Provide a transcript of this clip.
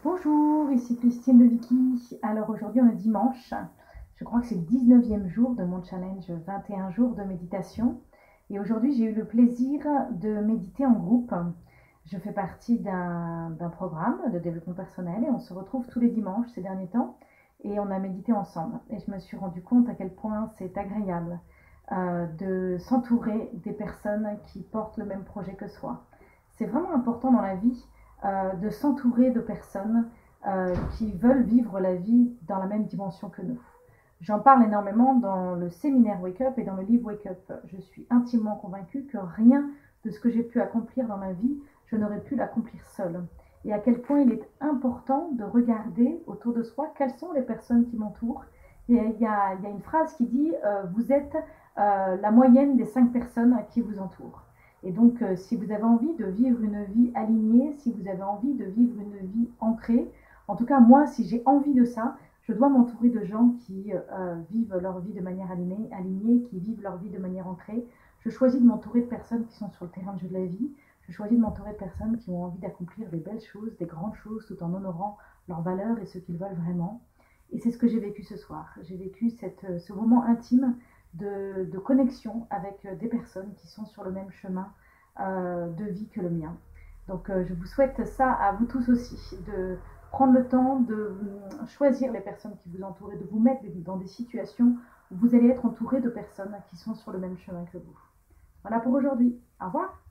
Bonjour, ici Christine de Vicky. Alors aujourd'hui on est dimanche, je crois que c'est le 19e jour de mon challenge 21 jours de méditation. Et aujourd'hui j'ai eu le plaisir de méditer en groupe. Je fais partie d'un programme de développement personnel et on se retrouve tous les dimanches ces derniers temps et on a médité ensemble. Et je me suis rendu compte à quel point c'est agréable de s'entourer des personnes qui portent le même projet que soi. C'est vraiment important dans la vie de s'entourer de personnes qui veulent vivre la vie dans la même dimension que nous. J'en parle énormément dans le séminaire Wake Up et dans le livre Wake Up. Je suis intimement convaincue que rien de ce que j'ai pu accomplir dans ma vie, je n'aurais pu l'accomplir seule. Et à quel point il est important de regarder autour de soi quelles sont les personnes qui m'entourent. Et il y a une phrase qui dit vous êtes la moyenne des 5 personnes qui vous entourent. Et donc, si vous avez envie de vivre une vie alignée, si vous avez envie de vivre une vie ancrée, en tout cas, moi, si j'ai envie de ça, je dois m'entourer de gens qui vivent leur vie de manière alignée, qui vivent leur vie de manière ancrée. Je choisis de m'entourer de personnes qui sont sur le terrain de jeu de la vie. Je choisis de m'entourer de personnes qui ont envie d'accomplir des belles choses, des grandes choses, tout en honorant leurs valeurs et ce qu'ils veulent vraiment. Et c'est ce que j'ai vécu ce soir. J'ai vécu ce moment intime de connexion avec des personnes qui sont sur le même chemin de vie que le mien. Donc je vous souhaite ça à vous tous aussi, de prendre le temps de choisir les personnes qui vous entourent et de vous mettre dans des situations où vous allez être entouré de personnes qui sont sur le même chemin que vous. Voilà pour aujourd'hui. Au revoir.